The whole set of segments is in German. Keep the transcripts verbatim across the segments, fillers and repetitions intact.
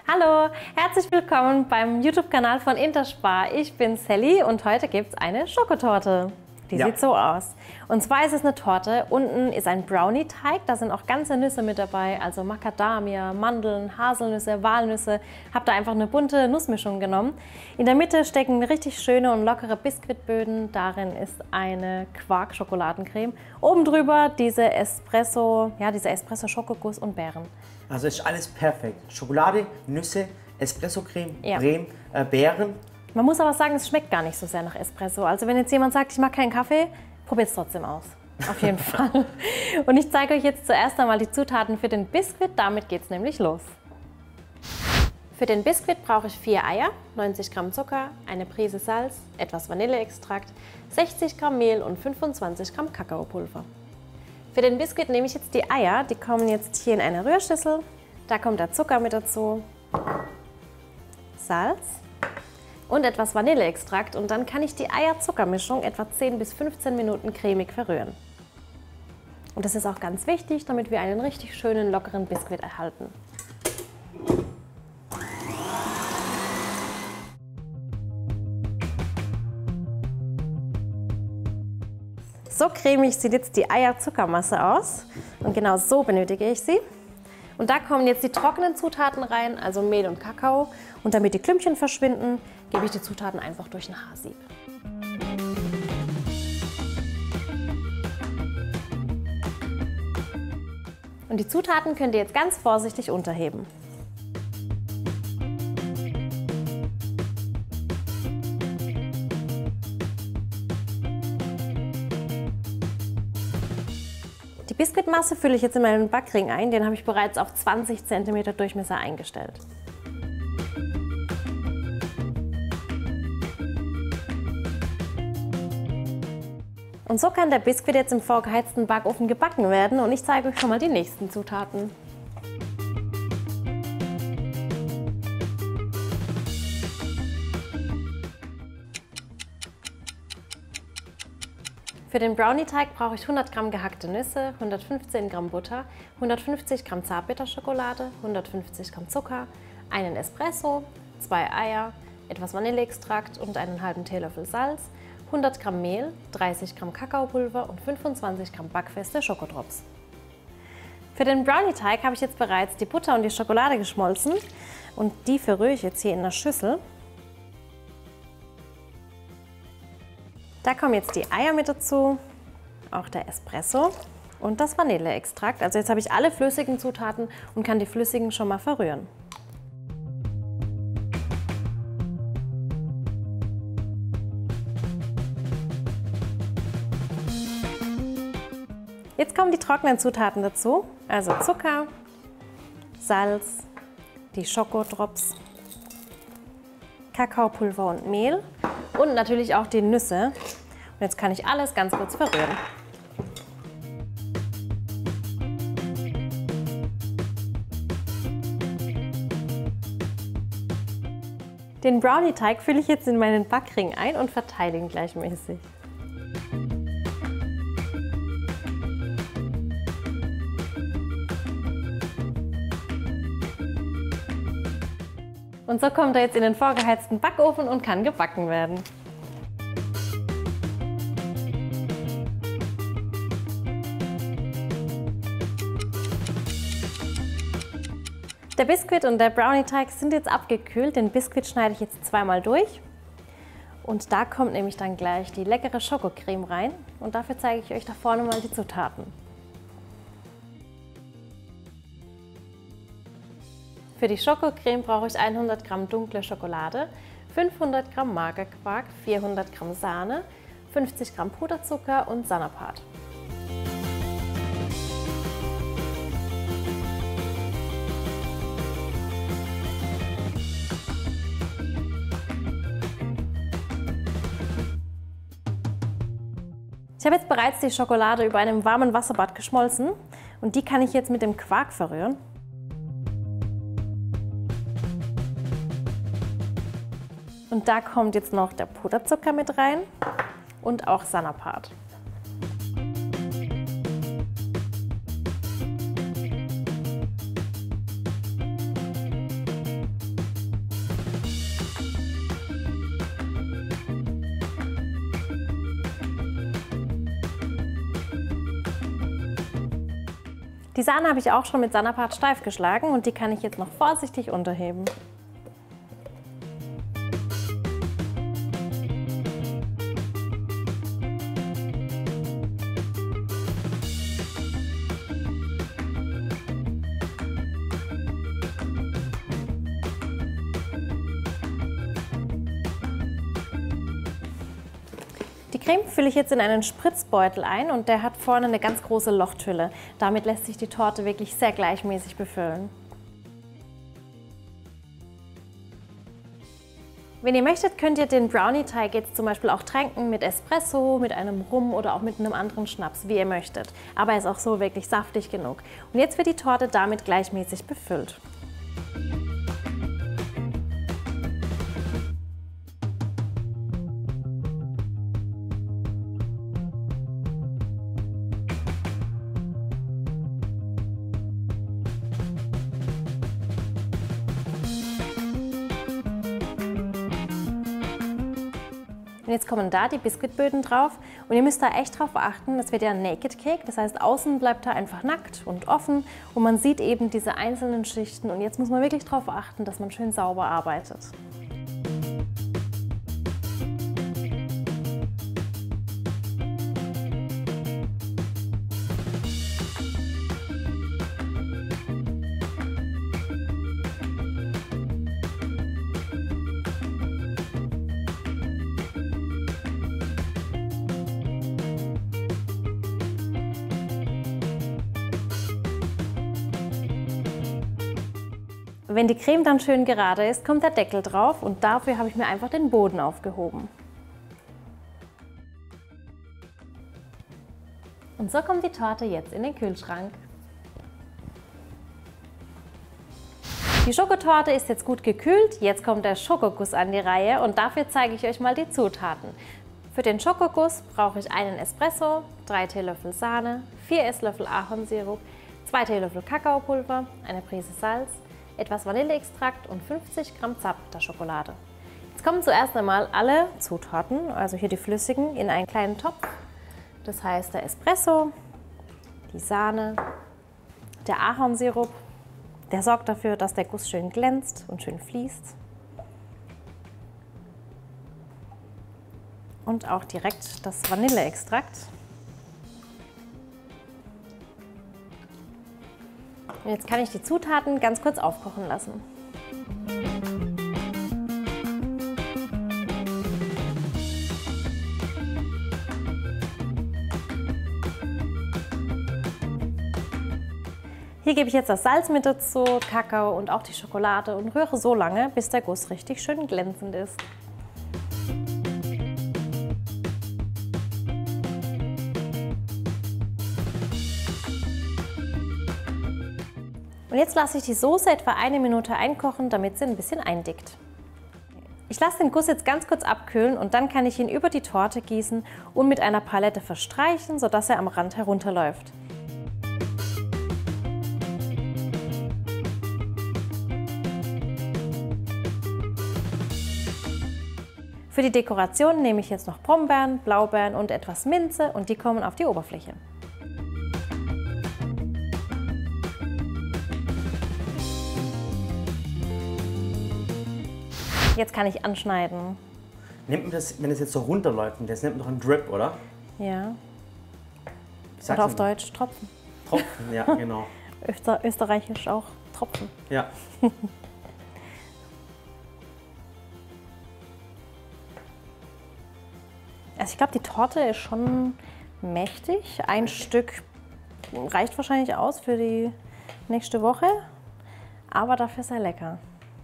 Hallo, herzlich willkommen beim YouTube-Kanal von Interspar. Ich bin Sally und heute gibt es eine Schokotorte. Die ja. sieht so aus. Und zwar ist es eine Torte. Unten ist ein Brownie-Teig, da sind auch ganze Nüsse mit dabei, also Macadamia, Mandeln, Haselnüsse, Walnüsse. Hab da einfach eine bunte Nussmischung genommen. In der Mitte stecken richtig schöne und lockere Biskuitböden. Darin ist eine Quark-Schokoladencreme. Oben drüber diese Espresso, ja, dieser Espresso-Schokoguss und Beeren. Also ist alles perfekt. Schokolade, Nüsse, Espresso-Creme, ja. Creme, äh, Beeren. Man muss aber sagen, es schmeckt gar nicht so sehr nach Espresso. Also wenn jetzt jemand sagt, ich mag keinen Kaffee, probiert es trotzdem aus. Auf jeden Fall. Und ich zeige euch jetzt zuerst einmal die Zutaten für den Biskuit. Damit geht es nämlich los. Für den Biskuit brauche ich vier Eier, neunzig Gramm Zucker, eine Prise Salz, etwas Vanilleextrakt, sechzig Gramm Mehl und fünfundzwanzig Gramm Kakaopulver. Für den Biskuit nehme ich jetzt die Eier. Die kommen jetzt hier in eine Rührschüssel. Da kommt der Zucker mit dazu, Salz und etwas Vanilleextrakt und dann kann ich die Eier-Zucker-Mischung etwa zehn bis fünfzehn Minuten cremig verrühren. Und das ist auch ganz wichtig, damit wir einen richtig schönen, lockeren Biskuit erhalten. So cremig sieht jetzt die Eier-Zuckermasse aus und genau so benötige ich sie. Und da kommen jetzt die trockenen Zutaten rein, also Mehl und Kakao. Und damit die Klümpchen verschwinden, gebe ich die Zutaten einfach durch ein Haarsieb. Und die Zutaten könnt ihr jetzt ganz vorsichtig unterheben. Die Biskuitmasse fülle ich jetzt in meinen Backring ein, den habe ich bereits auf zwanzig Zentimeter Durchmesser eingestellt. Und so kann der Biskuit jetzt im vorgeheizten Backofen gebacken werden und ich zeige euch schon mal die nächsten Zutaten. Für den Brownie-Teig brauche ich hundert Gramm gehackte Nüsse, hundertfünfzehn Gramm Butter, hundertfünfzig Gramm Zartbitterschokolade, hundertfünfzig Gramm Zucker, einen Espresso, zwei Eier, etwas Vanilleextrakt und einen halben Teelöffel Salz, hundert Gramm Mehl, dreißig Gramm Kakaopulver und fünfundzwanzig Gramm backfeste Schokodrops. Für den Brownie-Teig habe ich jetzt bereits die Butter und die Schokolade geschmolzen und die verrühre ich jetzt hier in der Schüssel. Da kommen jetzt die Eier mit dazu, auch der Espresso und das Vanilleextrakt. Also jetzt habe ich alle flüssigen Zutaten und kann die flüssigen schon mal verrühren. Jetzt kommen die trockenen Zutaten dazu, also Zucker, Salz, die Schokodrops, Kakaopulver und Mehl. Und natürlich auch die Nüsse. Und jetzt kann ich alles ganz kurz verrühren. Den Brownie-Teig fülle ich jetzt in meinen Backring ein und verteile ihn gleichmäßig. Und so kommt er jetzt in den vorgeheizten Backofen und kann gebacken werden. Der Biskuit und der Brownie-Teig sind jetzt abgekühlt. Den Biskuit schneide ich jetzt zweimal durch. Und da kommt nämlich dann gleich die leckere Schokocreme rein. Und dafür zeige ich euch da vorne mal die Zutaten. Für die Schokocreme brauche ich hundert Gramm dunkle Schokolade, fünfhundert Gramm Magerquark, vierhundert Gramm Sahne, fünfzig Gramm Puderzucker und Sanapat. Ich habe jetzt bereits die Schokolade über einem warmen Wasserbad geschmolzen und die kann ich jetzt mit dem Quark verrühren. Und da kommt jetzt noch der Puderzucker mit rein und auch Sanapat. Die Sahne habe ich auch schon mit Sanapat steif geschlagen und die kann ich jetzt noch vorsichtig unterheben. Die Creme fülle ich jetzt in einen Spritzbeutel ein und der hat vorne eine ganz große Lochtülle. Damit lässt sich die Torte wirklich sehr gleichmäßig befüllen. Wenn ihr möchtet, könnt ihr den Brownie-Teig jetzt zum Beispiel auch tränken mit Espresso, mit einem Rum oder auch mit einem anderen Schnaps, wie ihr möchtet. Aber er ist auch so wirklich saftig genug. Und jetzt wird die Torte damit gleichmäßig befüllt. Und jetzt kommen da die Biskuitböden drauf und ihr müsst da echt drauf achten, das wird ja ein Naked Cake, das heißt außen bleibt er einfach nackt und offen und man sieht eben diese einzelnen Schichten und jetzt muss man wirklich darauf achten, dass man schön sauber arbeitet. Wenn die Creme dann schön gerade ist, kommt der Deckel drauf und dafür habe ich mir einfach den Boden aufgehoben. Und so kommt die Torte jetzt in den Kühlschrank. Die Schokotorte ist jetzt gut gekühlt, jetzt kommt der Schokoguss an die Reihe und dafür zeige ich euch mal die Zutaten. Für den Schokoguss brauche ich einen Espresso, drei Teelöffel Sahne, vier Esslöffel Ahornsirup, zwei Teelöffel Kakaopulver, eine Prise Salz, etwas Vanilleextrakt und fünfzig Gramm Zartbitterschokolade. Jetzt kommen zuerst einmal alle Zutaten, also hier die flüssigen, in einen kleinen Topf. Das heißt der Espresso, die Sahne, der Ahornsirup, der sorgt dafür, dass der Guss schön glänzt und schön fließt. Und auch direkt das Vanilleextrakt. Und jetzt kann ich die Zutaten ganz kurz aufkochen lassen. Hier gebe ich jetzt das Salz mit dazu, Kakao und auch die Schokolade und rühre so lange, bis der Guss richtig schön glänzend ist. Und jetzt lasse ich die Soße etwa eine Minute einkochen, damit sie ein bisschen eindickt. Ich lasse den Guss jetzt ganz kurz abkühlen und dann kann ich ihn über die Torte gießen und mit einer Palette verstreichen, sodass er am Rand herunterläuft. Für die Dekoration nehme ich jetzt noch Brombeeren, Blaubeeren und etwas Minze und die kommen auf die Oberfläche. Jetzt kann ich anschneiden. Nimmt man das, wenn es jetzt so runterläuft, das nennt man doch einen Drip, oder? Ja. Oder auf Deutsch Tropfen. Tropfen, ja, genau. Öster, österreichisch auch Tropfen. Ja. Also ich glaube, die Torte ist schon mächtig. Ein Stück reicht wahrscheinlich aus für die nächste Woche, aber dafür sehr lecker.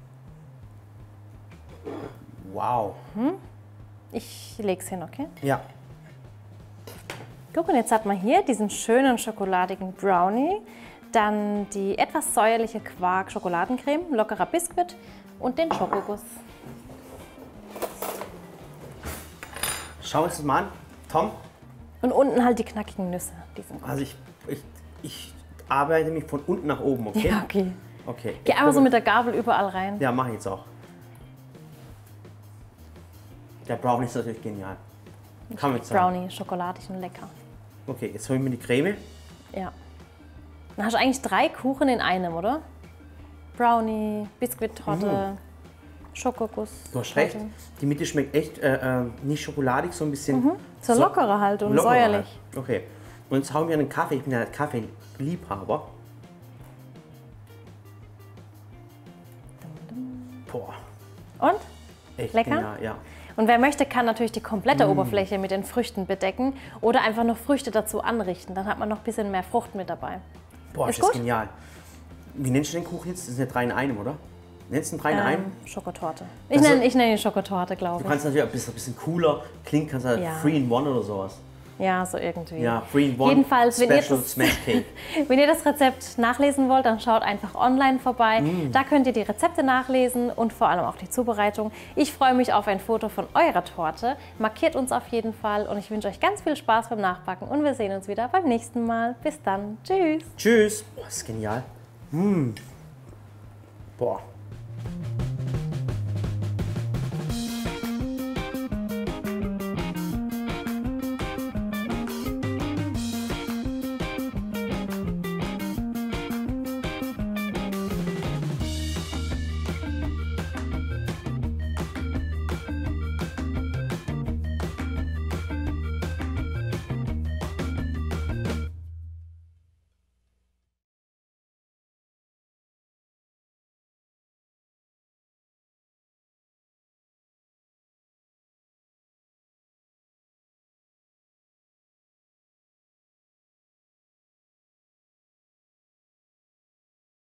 Wow. Hm? Ich lege es hin, okay? Ja. Guck, und jetzt hat man hier diesen schönen schokoladigen Brownie, dann die etwas säuerliche Quark-Schokoladencreme, lockerer Biskuit und den Schokoguss. Schau uns das mal an, Tom. Und unten halt die knackigen Nüsse. Die sind gut. Also ich, ich, ich arbeite mich von unten nach oben, okay? Ja, okay. Okay. Geh einfach so mit der Gabel überall rein. Ja, mache ich jetzt auch. Der Brownie ist natürlich genial. Kann man jetzt sagen. Brownie, schokoladig und lecker. Okay, jetzt holen wir die Creme. Ja. Dann hast du eigentlich drei Kuchen in einem, oder? Brownie, Biskuittorte, mhm. Schokoguss. Du hast recht. Die Mitte schmeckt echt äh, äh, nicht schokoladig, so ein bisschen. Mhm. So, so lockerer halt und lockerer säuerlich. Halt. Okay. Und jetzt hauen wir einen Kaffee. Ich bin ja Kaffee-Liebhaber. Boah. Und? Echt lecker? Genial, ja. Und wer möchte, kann natürlich die komplette mm. Oberfläche mit den Früchten bedecken oder einfach noch Früchte dazu anrichten. Dann hat man noch ein bisschen mehr Frucht mit dabei. Boah, ist das ist genial. Wie nennst du den Kuchen jetzt? Das ist ja drei in einem, oder? Nennst du ihn drei in ähm, einem? Schokotorte. Ich also, nenne ich nenn ihn Schokotorte, glaube ich. Du kannst natürlich ein bisschen, ein bisschen cooler klingen, kannst halt ja. three in one oder sowas. Ja, so irgendwie. Ja, three in one Jedenfalls, wenn ihr, das, Smash Cake. wenn ihr das Rezept nachlesen wollt, dann schaut einfach online vorbei. Mm. Da könnt ihr die Rezepte nachlesen und vor allem auch die Zubereitung. Ich freue mich auf ein Foto von eurer Torte. Markiert uns auf jeden Fall und ich wünsche euch ganz viel Spaß beim Nachbacken und wir sehen uns wieder beim nächsten Mal. Bis dann. Tschüss. Tschüss. Boah, das ist genial. Mm. Boah.